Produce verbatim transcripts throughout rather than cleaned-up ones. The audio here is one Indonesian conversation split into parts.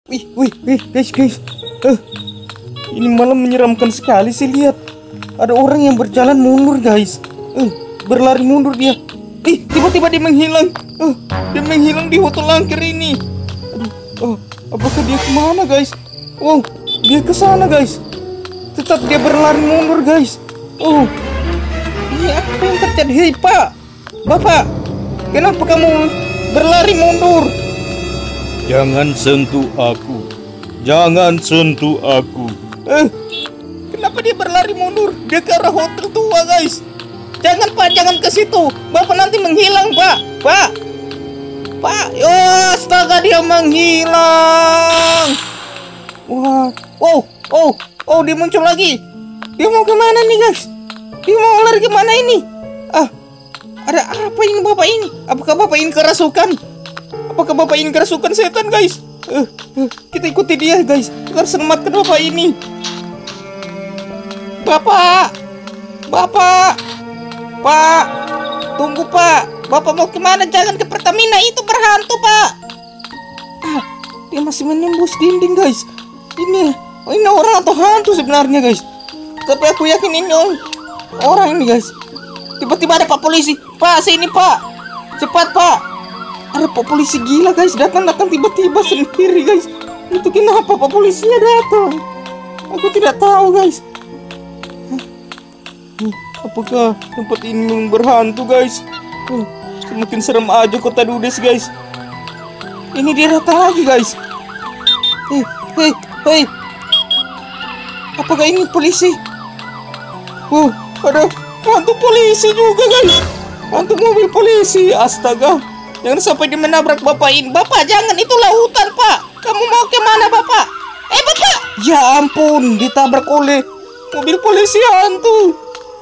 Wih, wih, wih, guys, guys. Eh, ini malam menyeramkan sekali sih, lihat. Ada orang yang berjalan mundur, guys. Eh, berlari mundur dia. Ih, tiba-tiba dia menghilang. Eh, dia menghilang di hotel langkir ini. Aduh, oh, apakah dia kemana, guys? Wow, dia ke sana, guys. Tetap dia berlari mundur, guys. Oh, ini apa yang terjadi? Hei, Pak, Bapak, kenapa kamu berlari mundur? Jangan sentuh aku. Jangan sentuh aku. Eh, kenapa dia berlari mundur? Dia ke arah hotel tua, guys. Jangan, Pak, jangan ke situ. Bapak nanti menghilang, Pak. Pak. Pak, oh, astaga, dia menghilang. Wah, oh, oh, oh, dia muncul lagi. Dia mau kemana nih, guys? Dia mau lari kemana ini? Ah, ada apa ini, Bapak ini? Apakah Bapak ini kerasukan? Apakah Bapak ini kerasukan setan, guys? Uh, uh, kita ikuti dia, guys. Kita harus selamatkan Bapak ini. Bapak, Bapak, Pak, tunggu, Pak. Bapak mau kemana? Jangan ke Pertamina, itu berhantu, Pak. Ah, dia masih menembus dinding, guys. Ini, oh, ini orang atau hantu sebenarnya, guys. Tapi aku yakin ini orang ini, guys. Tiba-tiba ada Pak polisi. Pak, sini, Pak. Cepat, Pak. Ada Pak polisi gila, guys, datang-datang tiba-tiba sendiri, guys. Itu kenapa Pak polisinya datang? Aku tidak tahu, guys. Apakah tempat ini berhantu, guys? Semakin serem aja kota Dudes, guys. Ini dia datang lagi, guys. Hei, hei, hei. Apakah ini polisi? Oh, ada hantu polisi juga, guys. Hantu mobil polisi, astaga. Jangan sampai dia menabrak Bapak ini. Bapak, jangan, itu lautan, Pak. Kamu mau kemana, Bapak? Eh, Bapak! Ya ampun, ditabrak oleh mobil polisi hantu.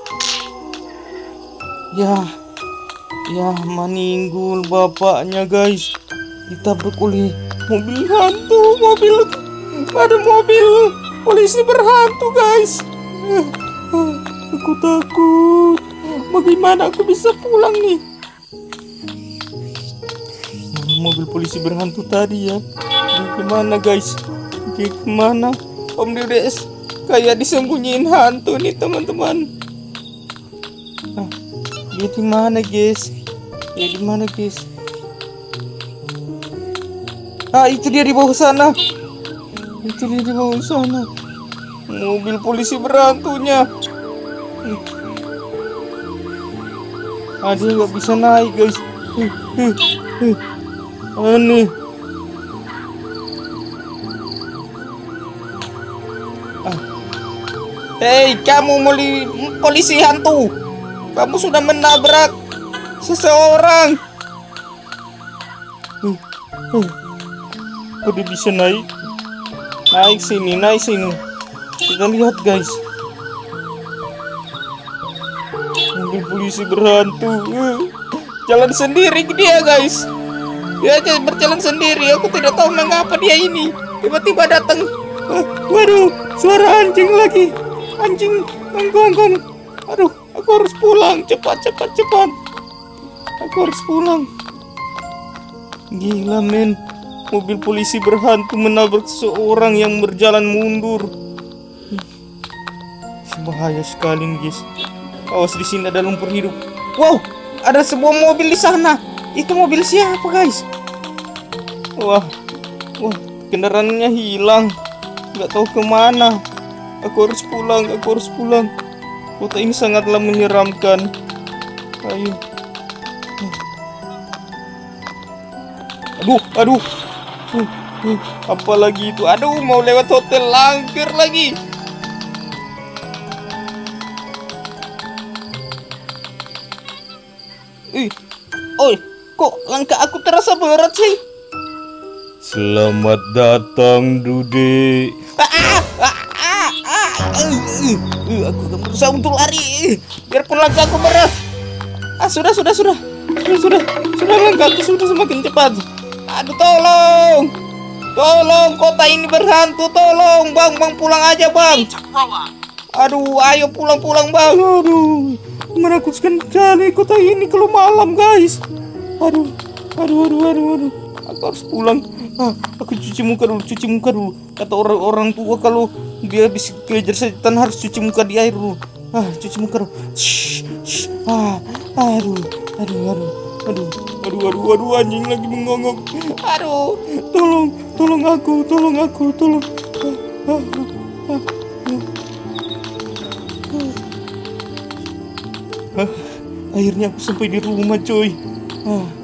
Ya, ya meninggul bapaknya, guys. Ditabrak oleh mobil hantu. Mobil, ada mobil polisi berhantu, guys. Aku takut. Bagaimana aku bisa pulang nih? Mobil polisi berhantu tadi ya. Dia kemana, guys? Dia kemana? Om Dedes kayak disembunyiin hantu nih, teman-teman. Ah, dia di mana, guys? Dia di mana, guys? Ah, itu dia di bawah sana. Itu dia di bawah sana. Mobil polisi berhantunya. Ah, dia nggak bisa naik, guys. Uh, uh, uh. Aneh. Ah. Hei, kamu muli polisi hantu. Kamu sudah menabrak seseorang. Uh, uh. Kok dia bisa naik? Naik sini, naik sini. Kita lihat, guys. Mobil polisi berhantu. Uh. Jalan sendiri dia, guys. Dia aja berjalan sendiri. Aku tidak tahu mengapa dia ini tiba-tiba datang. Uh, waduh, suara anjing lagi. Anjing menggonggong. Aduh, aku harus pulang. Cepat, cepat, cepat. Aku harus pulang. Gila, men. Mobil polisi berhantu menabrak seorang yang berjalan mundur. Bahaya sekali nih, guys. Awas, di sini ada lumpur hidup. Wow, ada sebuah mobil di sana. Itu mobil siapa, guys? Wah, wah, kendaraannya hilang. Nggak tahu kemana. Aku harus pulang, aku harus pulang. Kota ini sangatlah menyeramkan. Ayo. Aduh, aduh. Uh, uh, apa lagi itu? Aduh, mau lewat hotel langkir lagi. Ih, oi. Kok langkah aku terasa berat sih? Selamat datang, Dude. Ah, ah, ah, ah, ah. Uh, uh, uh, aku akan berusaha untuk lari. Biarpun langkah aku berat. Ah, sudah, sudah, sudah. Sudah, sudah. Sudah, langkah aku sudah semakin cepat. Aduh, tolong. Tolong, kota ini berhantu. Tolong, Bang. Bang, pulang aja, Bang. Aduh, ayo pulang-pulang, Bang. Aduh, menakutkan sekali kota ini kalau malam, guys. Aduh, aduh, aduh, aduh, aduh. aku harus pulang. Ah, aku cuci muka dulu, cuci muka dulu. Kata orang-orang tua kalau dia habis kejar setan harus cuci muka di air dulu. Ah, cuci muka dulu. Shh, shh. Ah, aduh, aduh, aduh, aduh, aduh, aduh, aduh, anjing lagi mengonggok. Aduh, tolong, tolong aku, tolong aku, tolong. Ah, ah, ah, ah. Ah, akhirnya aku sampai di rumah, coy. Ah.